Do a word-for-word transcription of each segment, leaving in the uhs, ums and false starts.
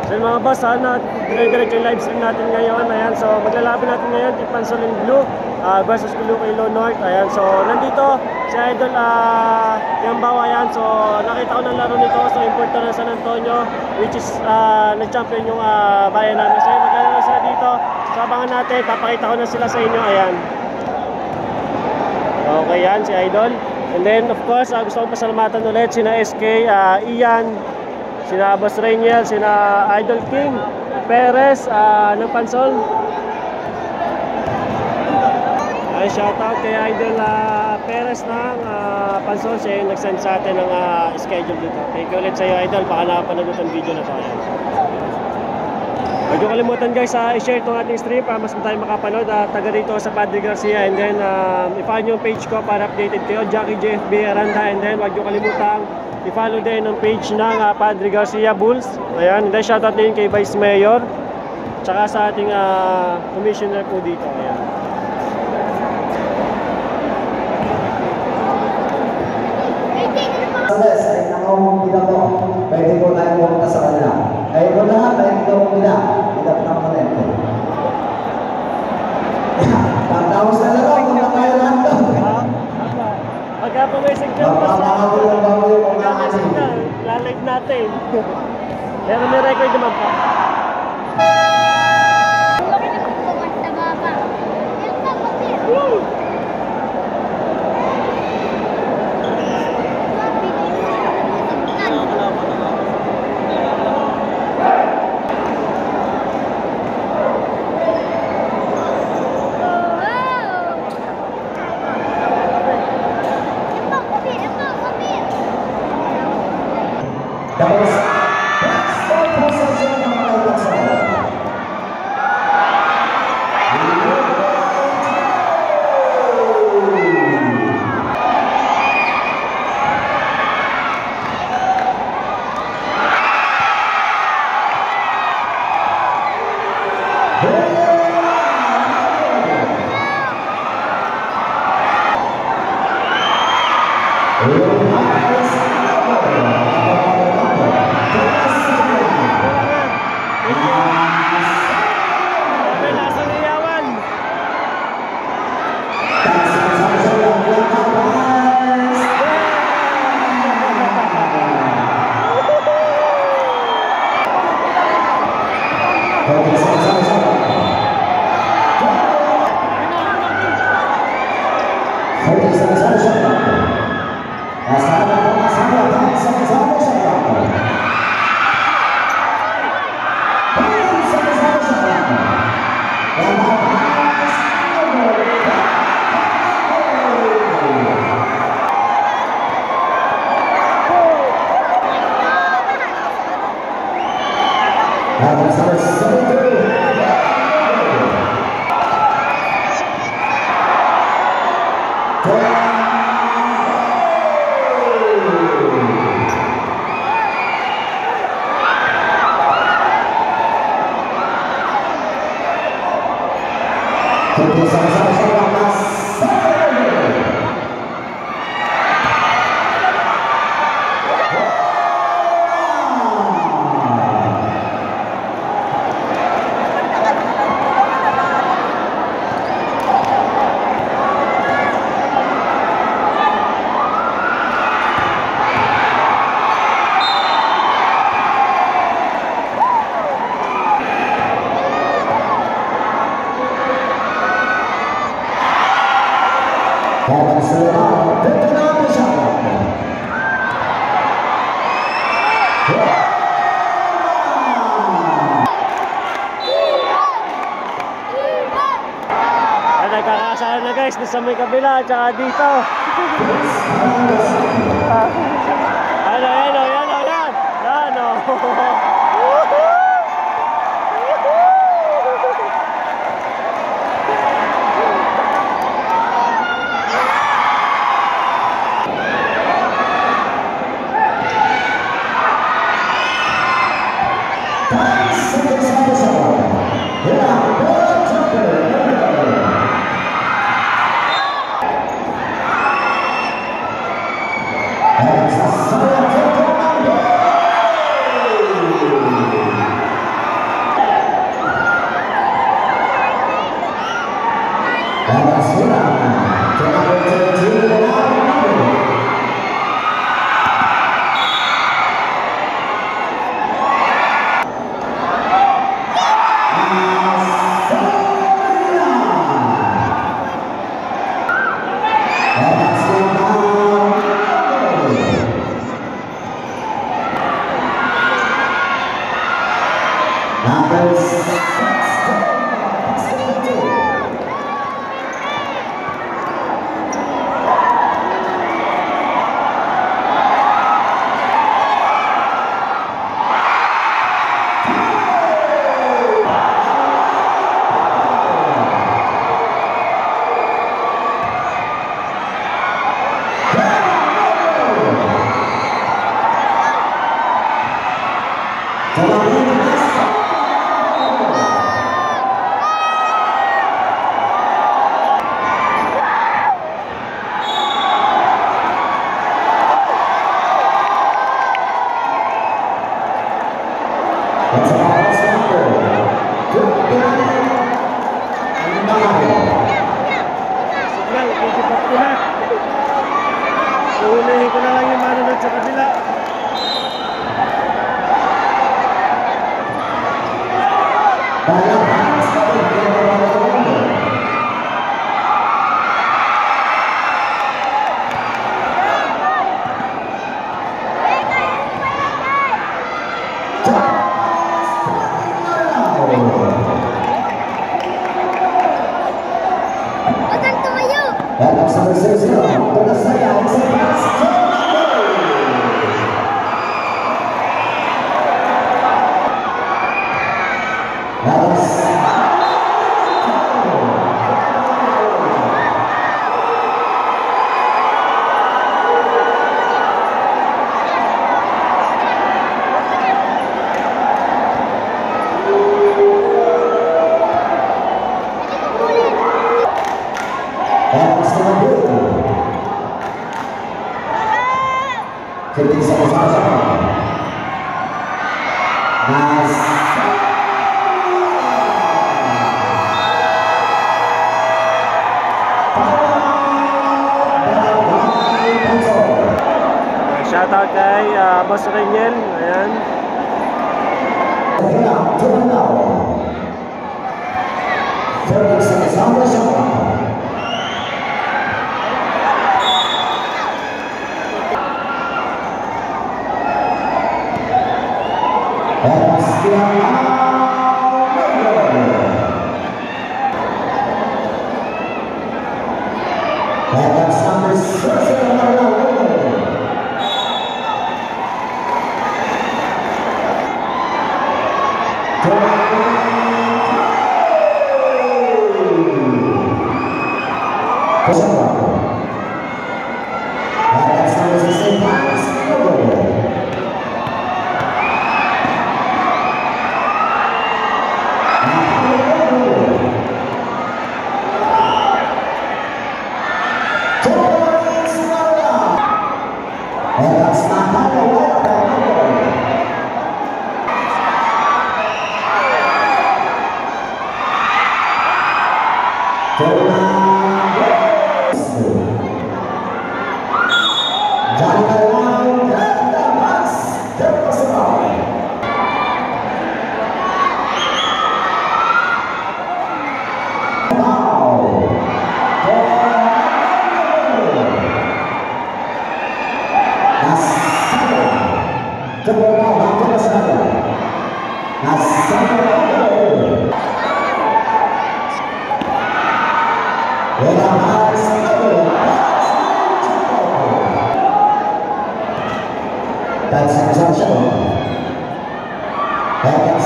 Then mga boss, sana dire-diretso yung live stream natin ngayon. Ayan, so maglalaban natin ngayon kay Pansolin Blue uh, versus Iloilo North. Ayan, so nandito si Idol uh, Yambaw. Ayan, so nakita ko ng laro nito sa Importer ng San Antonio, which is uh, nag-champion yung uh, bayan namin. So maglalaro sila dito. So abangan natin, papakita ko na sila sa inyo. Ayan. Okay, yan si Idol. And then of course, uh, gusto kong pasalamatan ulit sina S K, uh, Ian, sina Boss Rainiel, sina Idol King Perez uh, ng Pansol. Ay, shoutout kay Idol uh, Perez ng uh, Pansol. Siya yung nag-send sa atin ng uh, schedule dito. Thank you ulit sa iyo, Idol. Baka nakapanood itong video na to. Ayan. Huwag nyo kalimutan guys, uh, i-share itong ating stream para mas tayo makapanood. Uh, taga dito sa Padre Garcia. And then um, i-follow nyo yung page ko para updated kayo. Jackie J F B Aranda. And then huwag nyo kalimutan i-follow din ang page ng uh, Padre Garcia Bulls. Ayan. And then shoutout din kay Vice Mayor. Tsaka sa ating uh, commissioner po dito. Ayan. Ay namang kita mo, pwede ko tayo pumunta sa kanila. Ay ko lahat, ay kita mo kita. Kita mo ng kanente. Pagtapos na lang, kung na tayo lang ito. Pagka po may signal pa sa lalive natin. Pero may record naman pa. Nagkakasala na guys, sa may kabila, tsaka dito. Ano, yan o, yan o, yan. Yan o. Number sixteen. Ulihin ko na lang yung manunod sa kabila. That's number six zero. Tengah saya, Sepas. Fifty seconds sama-sama. Nice. Shoutout kay uh, Boss Reniel. Ayan. thirty seconds sama-sama. That's number six. That's exceptional. That's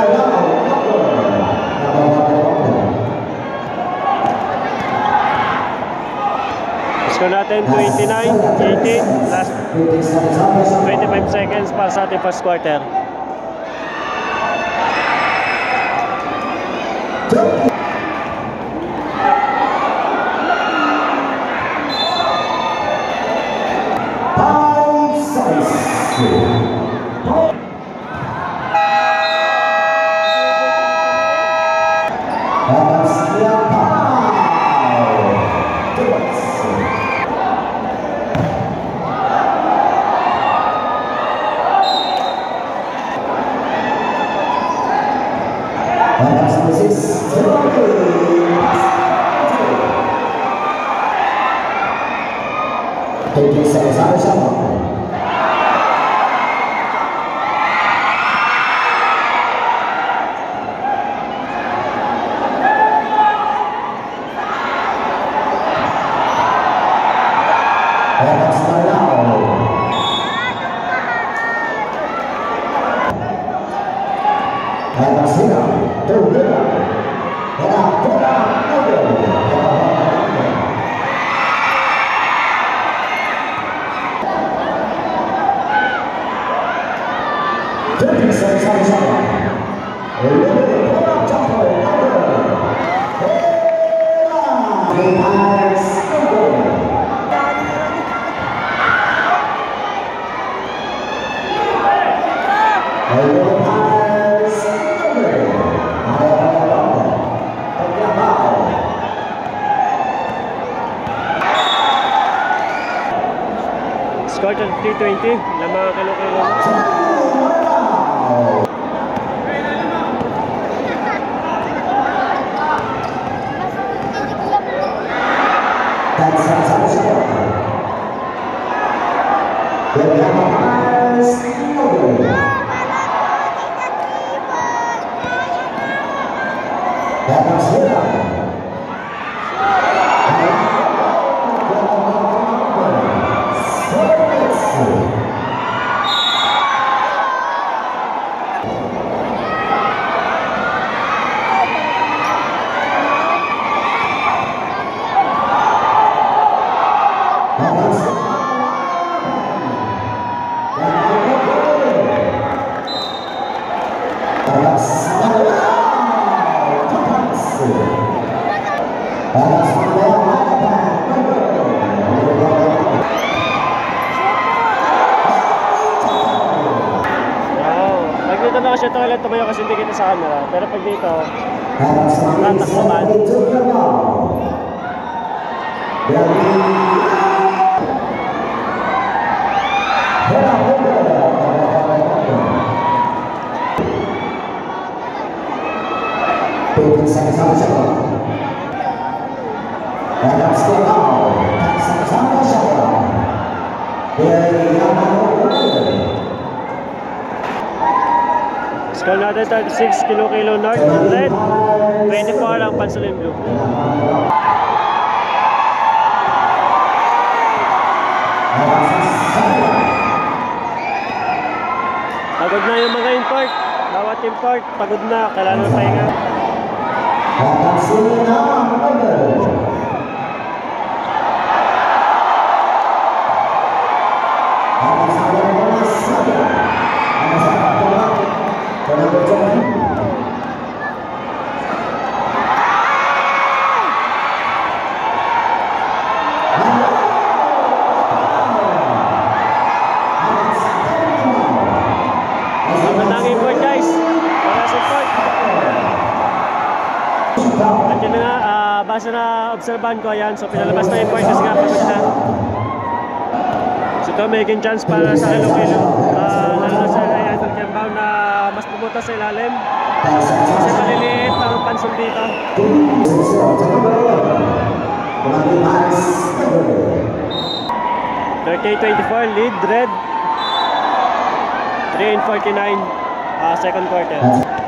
score natin twenty-nine eighteen, last twenty-five seconds pa sa ating first quarter. And that's here. Two here. And now, put out over. thirty-six on seven. Eliminated for a jumper over. Hey, eyes over. Score to three twenty. Lamang kilo-kilo. That's that's score. The eyes over. That was here. Dito na kasi ito ulit tumayo kasi hindi kita sa camera. Pero pag dito, tatakbo man. Score natin thirty-six, kilo-kilo north, red, twenty-four ang Pansulin Blue. Pagod na yung mga import, bawat import, pagod na, kailangan ng pahinga. At yun na nga, uh, base na observan ko, ayan, so pinalabas na yung point kasi nga pagod na. So ito, making chance para sa kilo-kilo. Uh, lalo na sa ayan, ang Tiambao na mas pumunta sa ilalim. Kasi maliliit ang Pansul dito. thirty-eight twenty-four, lead, red. three and forty-nine, uh, second quarter.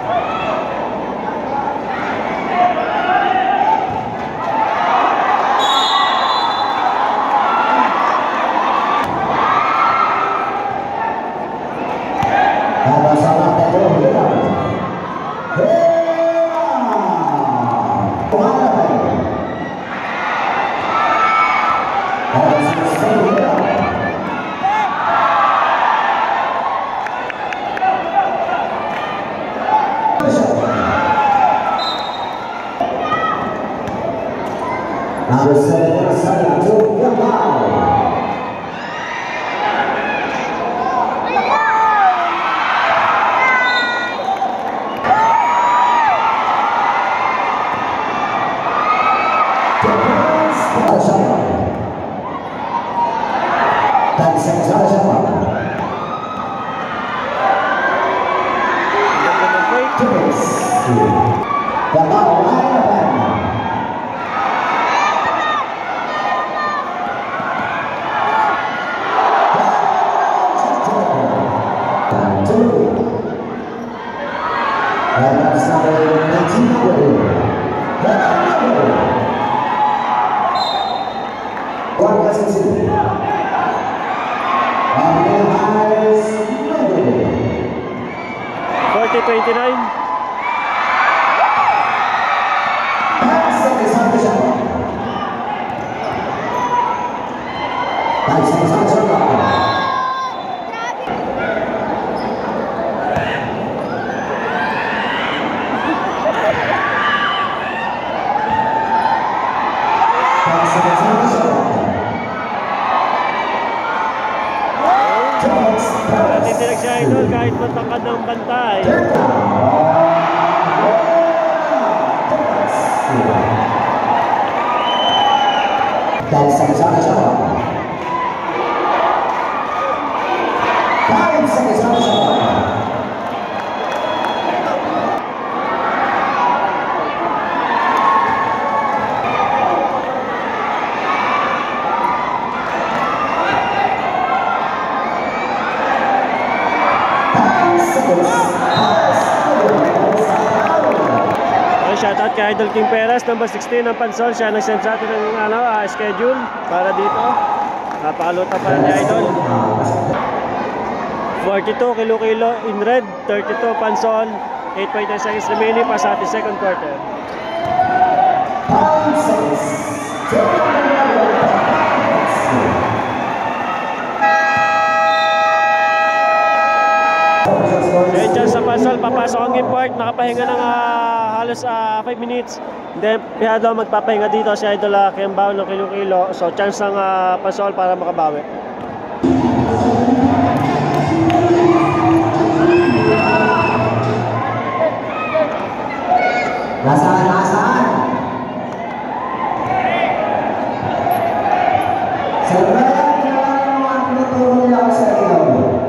Number seven, seven, two, Tiambao. forty twenty-nine. ang bantay. Dahil sa kasama siya. Dahil sa kasama siya. Shoutout kay Idol King Perez, number sixteen ng Pansol. Siya nag-send sa atin ng ano, uh, schedule para dito. Napakaluta pa rin ni Idol. forty-two kilo-kilo in red, thirty-two Pansol, eight point nine seconds remaining pa sa ating second quarter. Ngayon dyan sa Pansol, papasok ang import. Nakapahinga ng uh, halos uh, five minutes. Then, pihado magpapahinga dito si Idol uh, Kembao ng kilo-kilo. So, chance ng uh, Pansol para makabawi. Nasaan, nasaan? Sa bayan, kailangan mo ang tinuturo nila ako sa ilaw.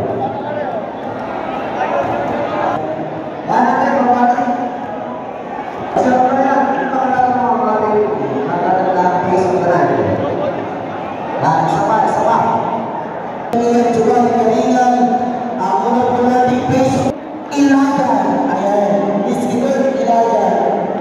Yan natin, mga sa bayan, ipakalaman mo ang ating nagkatandang piso ka na. Yan, isa pa, isa pa. Ngayon, juga, kalingan, ang unang-unang piso, ilagan. Ayan, distributor, ilagan.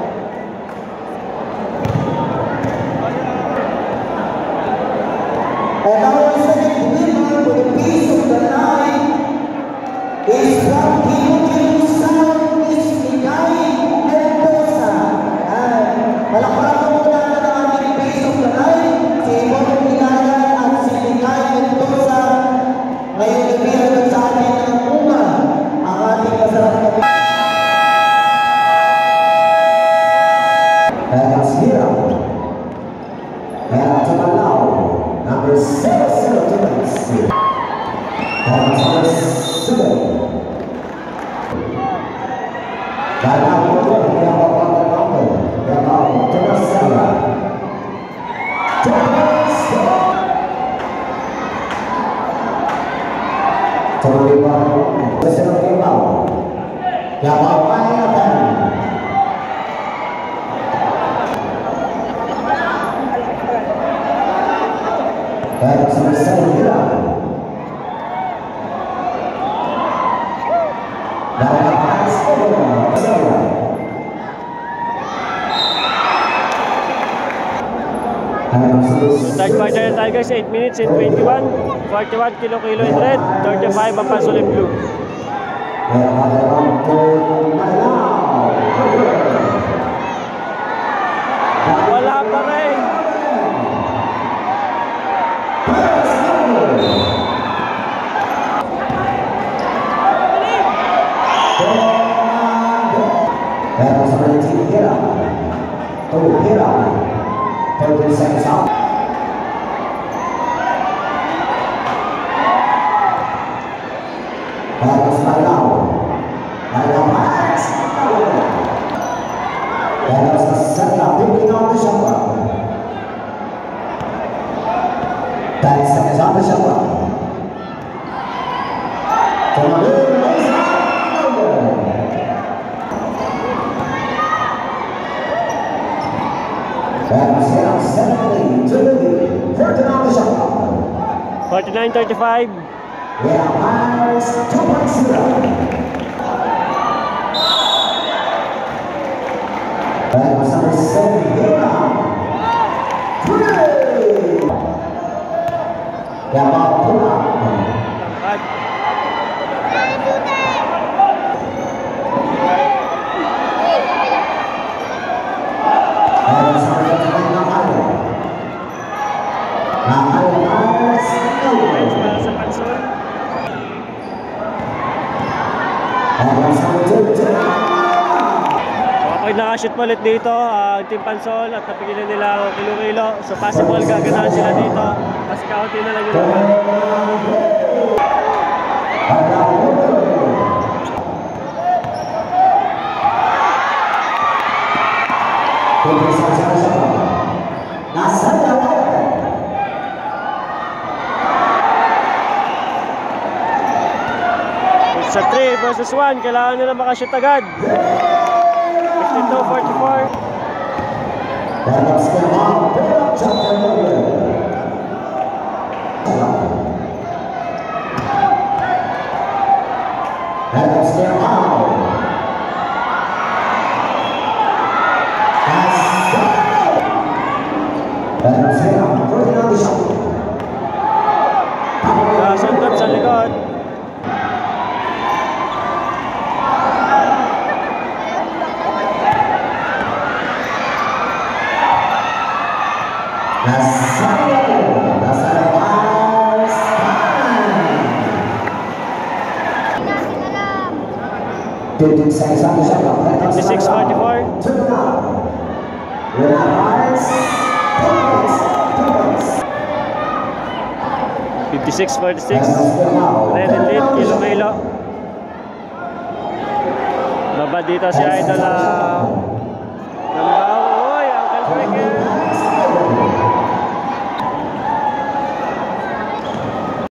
And our second winner for the piece of the night is from Kilo South East Ligay, Mendoza. And malakpakan mo muna ng aming piece of the night, si Ibon Ilayan at si Ligay Mendoza. Ngayon gabi ay sa atin ng una ang ating masarap na piece. And that's here. And to allow number seven, seven, seven. And number seven. Dan number yang bapak number yang bapak number seven. Coba lima, seven lima. Yang bapak yang akan. Dan selesai hilang. Dan akan selesai. Third quarter na tayo guys, eight minutes and twenty-one. forty-one kilo-kilo in red, thirty-five ang Pansol in blue. Wala pa rin. Dan seperti kira, tuh kira, pergi sama. Dan sekarang, ada mas, dan sekarang pimpinan bersama, dan sama bersama. Kemudian dan sekarang seventy forty-nine thirty-five. Yeah, minus two point zero. Dan sampai sembilan. Three. Yang mau pulang. Dan sampai enam kali. Enam kali minus Sa Pansol. Okay, nakashoot pa ulit dito ang uh, Team Pansol at napigilan nila ang kilo-kilo. So possible gaganahan sila dito. Kasi kaunti na lang yun naman. versus one. Kailangan nila makashoot agad. fifty-two forty-four. That's the ball. That's the ball. That's the ball. Nasundot sa likod. fifty-six forty-four. fifty-six forty-six. Red and lead, kilo-kilo. Baba dito si Idol. Uh,